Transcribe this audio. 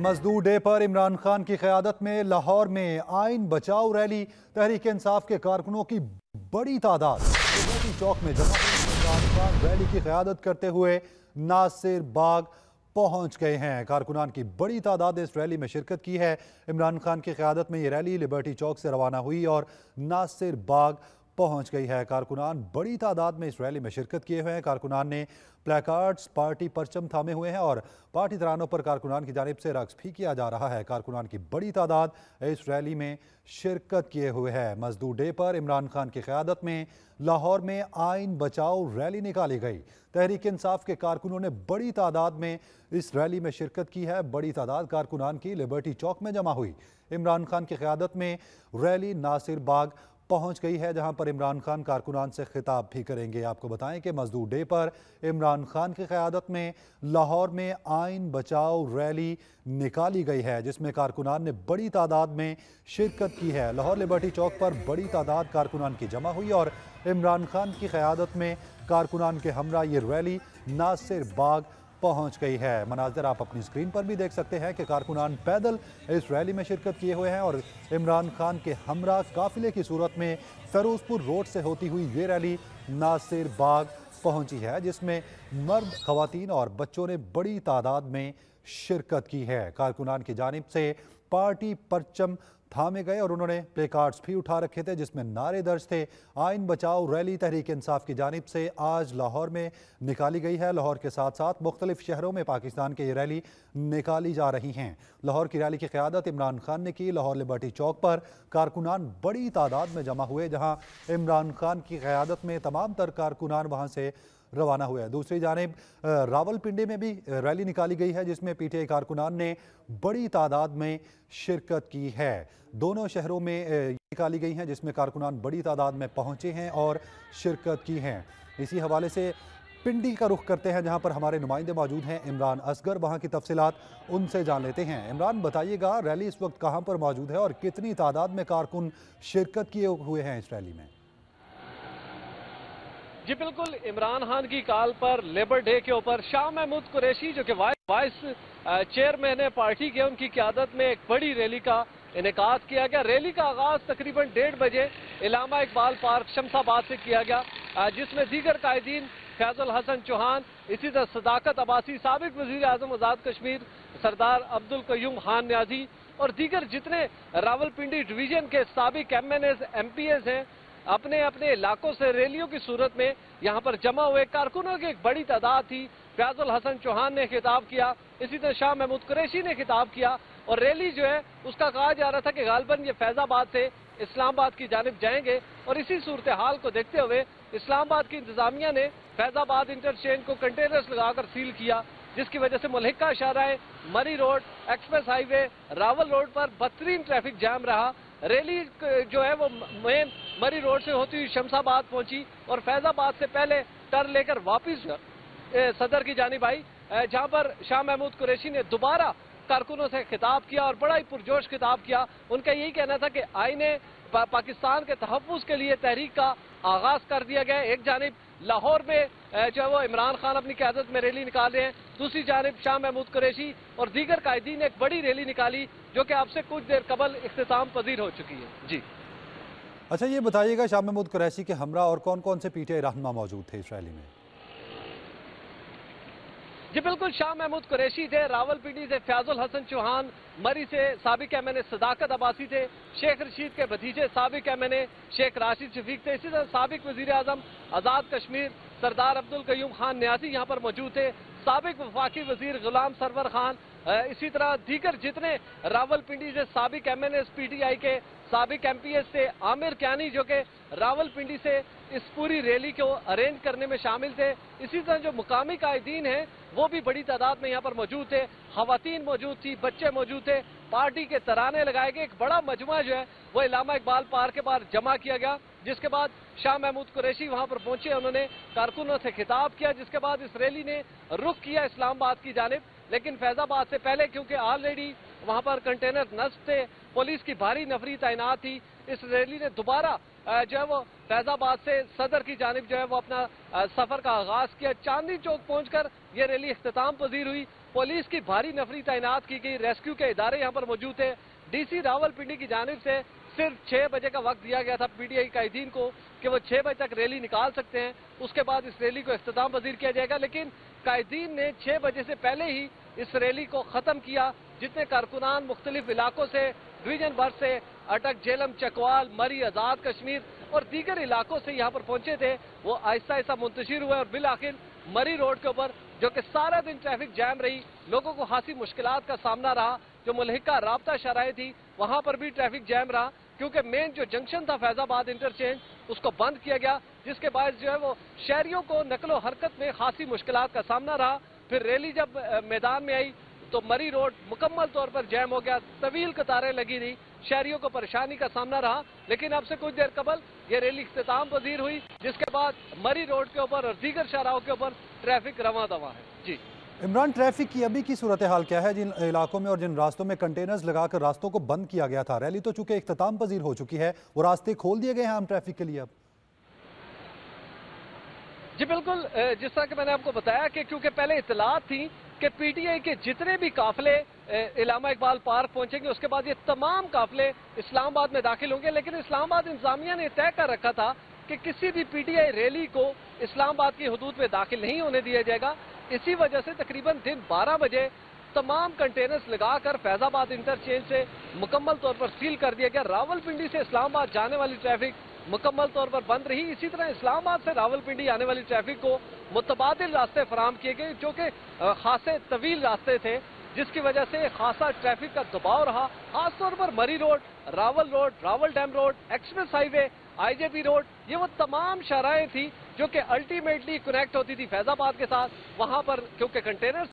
मजदूर डे पर इमरान खान की क़यादत में लाहौर में आइन बचाओ रैली, तहरीक इंसाफ के कारकुनों की बड़ी तादाद लिबर्टी चौक में जमा हुई। इमरान खान रैली की क़यादत करते हुए नासिर बाग पहुंच गए हैं। कारकुनान की बड़ी तादाद ने इस रैली में शिरकत की है। इमरान खान की क़यादत में ये रैली लिबर्टी चौक से रवाना हुई और नासिर बाग पहुंच गई है। कारकुनान बड़ी तादाद में इस रैली में शिरकत किए हुए हैं। कारकुनान ने प्लेकार्ड्स, पार्टी परचम थामे हुए हैं और पार्टी तरानों पर कारकुनान की जानिब से रक्स भी किया जा रहा है। कारकुनान की बड़ी तादाद इस रैली में शिरकत किए हुए है। मजदूर डे पर इमरान खान की क़यादत में लाहौर में आइन बचाओ रैली निकाली गई। तहरीक इंसाफ के कारकुनों ने बड़ी तादाद में इस रैली में शिरकत की है। बड़ी तादाद कारकुनान की लिबर्टी चौक में जमा हुई। इमरान खान की क़यादत में रैली नासिर बाग पहुंच गई है, जहां पर इमरान खान कारकुनान से खिताब भी करेंगे। आपको बताएं कि मजदूर डे पर इमरान खान की क़यादत में लाहौर में आइन बचाओ रैली निकाली गई है, जिसमें कारकुनान ने बड़ी तादाद में शिरकत की है। लाहौर लिबर्टी चौक पर बड़ी तादाद कारकुनान की जमा हुई और इमरान खान की क़यादत में कारकुनान के हमरा ये रैली नासिर बाग पहुंच गई है। मनाज़र आप अपनी स्क्रीन पर भी देख सकते हैं कि कारकुनान पैदल इस रैली में शिरकत किए हुए हैं और इमरान खान के हमरा काफिले की सूरत में फ़िरोज़पुर रोड से होती हुई ये रैली नासिर बाग पहुंची है, जिसमें मर्द, ख़वातीन और बच्चों ने बड़ी तादाद में शिरकत की है। कारकुनान की जानिब से पार्टी परचम थामे गए और उन्होंने प्ले कार्ड्स भी उठा रखे थे, जिसमें नारे दर्ज थे। आइन बचाओ रैली तहरीक इंसाफ की जानिब से आज लाहौर में निकाली गई है। लाहौर के साथ साथ मुख्तलिफ शहरों में पाकिस्तान के ये रैली निकाली जा रही हैं। लाहौर की रैली की क़यादत इमरान खान ने की। लाहौर लिबर्टी चौक पर कारकुनान बड़ी तादाद में जमा हुए, जहाँ इमरान खान की क़यादत में तमाम तर कारकुनान वहाँ से रवाना हुए। दूसरी जानिब रावलपिंडी में भी रैली निकाली गई है, जिसमें पीटीआई कारकुनान ने बड़ी तादाद में शिरकत की है। दोनों शहरों में निकाली गई हैं, जिसमें कारकुनान बड़ी तादाद में पहुंचे हैं और शिरकत की हैं। इसी हवाले से पिंडी का रुख करते हैं, जहां पर हमारे नुमाइंदे मौजूद हैं। इमरान असगर, वहां की तफसीलात उनसे जान लेते हैं। इमरान, बताइएगा रैली इस वक्त कहां पर मौजूद है और कितनी तादाद में कारकुन शिरकत किए हुए हैं इस रैली में? जी बिल्कुल, इमरान खान की कॉल पर लेबर डे के ऊपर शाह महमूद कुरैशी जो कि वाइस चेयरमैन है पार्टी के, उनकी क़यादत में एक बड़ी रैली का इनेकाद किया गया। रैली का आगाज तकरीबन 1:30 बजे इलामा इकबाल पार्क शमशाबाद से किया गया, जिसमें दीगर कायदीन फैजुल हसन चौहान, इसी तरह सदाकत अब्बासी, साबिक वज़ीर आज़म आज़ाद कश्मीर सरदार अब्दुल कयूम खान न्याजी और दीगर जितने रावलपिंडी डिवीजन के साबिक MNAs MPAs हैं, अपने अपने इलाकों से रैलियों की सूरत में यहाँ पर जमा हुए। कारकुनों की एक बड़ी तादाद थी। फैजुल हसन चौहान ने खिताब किया, इसी तरह शाह महमूद कुरैशी ने खिताब किया और रैली जो है उसका कहा जा रहा था कि गालिबन ये फैजाबाद से इस्लामाबाद की जानिब जाएंगे। और इसी सूरत हाल को देखते हुए इस्लामाबाद की इंतजामिया ने फैजाबाद इंटरचेंज को कंटेनर्स लगाकर सील किया, जिसकी वजह से मुल्हिका शाहराह, Murree road, express highway, Rawal road पर बदतरीन ट्रैफिक जाम रहा। रैली जो है वो मेन मरी रोड से होती हुई शमशाबाद पहुंची और फैजाबाद से पहले टर्न लेकर वापस सदर की जानिब आई, जहां पर शाह महमूद कुरैशी ने दोबारा कारकुनों से खिताब किया और बड़ा ही पुरजोश खिताब किया। उनका यही कहना था कि आईने पाकिस्तान के तहफ़्फ़ुज़ के लिए तहरीक का आगाज कर दिया गया। एक जानिब लाहौर में जो है वो इमरान खान अपनी क़यादत में रैली निकाल रहे हैं, दूसरी जानिब शाह महमूद कुरैशी और दीगर कायदीन ने एक बड़ी रैली निकाली, जो कि आपसे कुछ देर कबल इख्तिताम पजीर हो चुकी है। जी अच्छा, ये बताइएगा शाह महमूद कुरैशी के हमरा और कौन कौन से पीटीआई रहनुमा मौजूद थे इस रैली में? जी बिल्कुल, शाह महमूद कुरैशी थे, रावलपिंडी से फैजुल हसन चौहान, मरी से साबिक MNA सदाकत अब्बासी थे, शेख रशीद के भतीजे साबिक MNA शेख राशिद शफीक थे, इसी तरह साबिक वज़ीर आज़म आज़ाद कश्मीर सरदार अब्दुल कयूम खान न्याजी यहाँ पर मौजूद थे, साबिक वफाकी वज़ीर गुलाम सरवर खान, इसी तरह दीगर जितने रावलपिंडी से साबिक MNAs PTI के साबिक MPAs थे, आमिर क्यानी जो कि रावलपिंडी से इस पूरी रैली को अरेंज करने में शामिल थे। इसी तरह जो मुकामी कायदीन हैं वो भी बड़ी तादाद में यहाँ पर मौजूद थे, ख़वातीन मौजूद थी, बच्चे मौजूद थे। पार्टी के तराने लगाए गए, एक बड़ा मजमा जो है वो इलामा इकबाल पार्क के बाहर जमा किया गया, जिसके बाद शाह महमूद कुरैशी वहाँ पर पहुंचे, उन्होंने कारकुनों से खिताब किया, जिसके बाद इस रैली ने रुख किया इस्लामाबाद की जानिब। लेकिन फैजाबाद से पहले क्योंकि ऑलरेडी वहाँ पर कंटेनर नस्ब थे, पुलिस की भारी नफरी तैनात थी, इस रैली ने दोबारा जो है वो फैजाबाद से सदर की जानिब जो है वो अपना सफर का आगाज किया। चांदनी चौक पहुंचकर ये रैली इख्तिताम पजीर हुई पुलिस की भारी नफरी तैनात की गई, रेस्क्यू के इदारे यहाँ पर मौजूद थे। डीसी रावलपिंडी की जानिब से सिर्फ 6 बजे का वक्त दिया गया था पीटीआई कायदीन को कि वो 6 बजे तक रैली निकाल सकते हैं, उसके बाद इस रैली को इख्तिताम पजीर किया जाएगा। लेकिन कायदीन ने 6 बजे से पहले ही इस रैली को खत्म किया। जितने कारकुनान मुख्तलिफ इलाकों से, डिवीजन भर से, अटक, झेलम, चकवाल, मरी, आजाद कश्मीर और दीगर इलाकों से यहाँ पर पहुंचे थे, वो आहिस्ता आहिस्ता मुंतशिर हुए और बिल आखिर मरी रोड के ऊपर, जो कि सारा दिन ट्रैफिक जैम रही, लोगों को खासी मुश्किलात का सामना रहा। जो मुल्हिका राब्ता शराह थी वहां पर भी ट्रैफिक जैम रहा, क्योंकि मेन जो जंक्शन था फैजाबाद इंटरचेंज, उसको बंद किया गया, जिसके बायस जो है वो शहरियों को नकलो हरकत में खासी मुश्किलात का सामना रहा। फिर रैली जब मैदान में आई तो मरी रोड मुकम्मल तौर पर जैम हो गया, तवील कतारें लगी रही, शहरियों को परेशानी का सामना रहा। लेकिन अब से कुछ देर कबल ये रैली इख्तिताम पजीर हुई, जिसके बाद मरी रोड के ऊपर और दीगर शाहराहों के ऊपर ट्रैफिक रवां दवा है। जी इमरान, ट्रैफिक की अभी की सूरत हाल क्या है जिन इलाकों में और जिन रास्तों में कंटेनर्स लगाकर रास्तों को बंद किया गया था? रैली तो चूंकि इख्तिताम पजीर हो चुकी है, वो रास्ते खोल दिए गए हैं आम ट्रैफिक के लिए अब? जी बिल्कुल, जिस तरह कि मैंने आपको बताया कि क्योंकि पहले इतलात थी कि पीटीआई के जितने भी काफिले इलामा इकबाल पार्क पहुंचेंगे, उसके बाद ये तमाम काफिले इस्लामाबाद में दाखिल होंगे। लेकिन इस्लामाबाद इंतजामिया ने तय कर रखा था कि किसी भी पीटीआई रैली को इस्लामाबाद की हदूद में दाखिल नहीं होने दिया जाएगा। इसी वजह से तकरीबन दिन 12 बजे तमाम कंटेनर्स लगाकर फैजाबाद इंटरचेंज से मुकम्मल तौर पर सील कर दिया गया। रावलपिंडी से इस्लामाबाद जाने वाली ट्रैफिक मुकम्मल तौर पर बंद रही। इसी तरह इस्लामाबाद से रावलपिंडी आने वाली ट्रैफिक को मुतबादिल रास्ते फराहम किए गए, जो कि खासे तवील रास्ते थे, जिसकी वजह से खासा ट्रैफिक का दबाव रहा। खासतौर पर Murree road, Rawal dam road, express highway, IJP road, ये वो तमाम शाहराहें थी जो कि अल्टीमेटली कनेक्ट होती थी फैजाबाद के साथ। वहां पर क्योंकि कंटेनर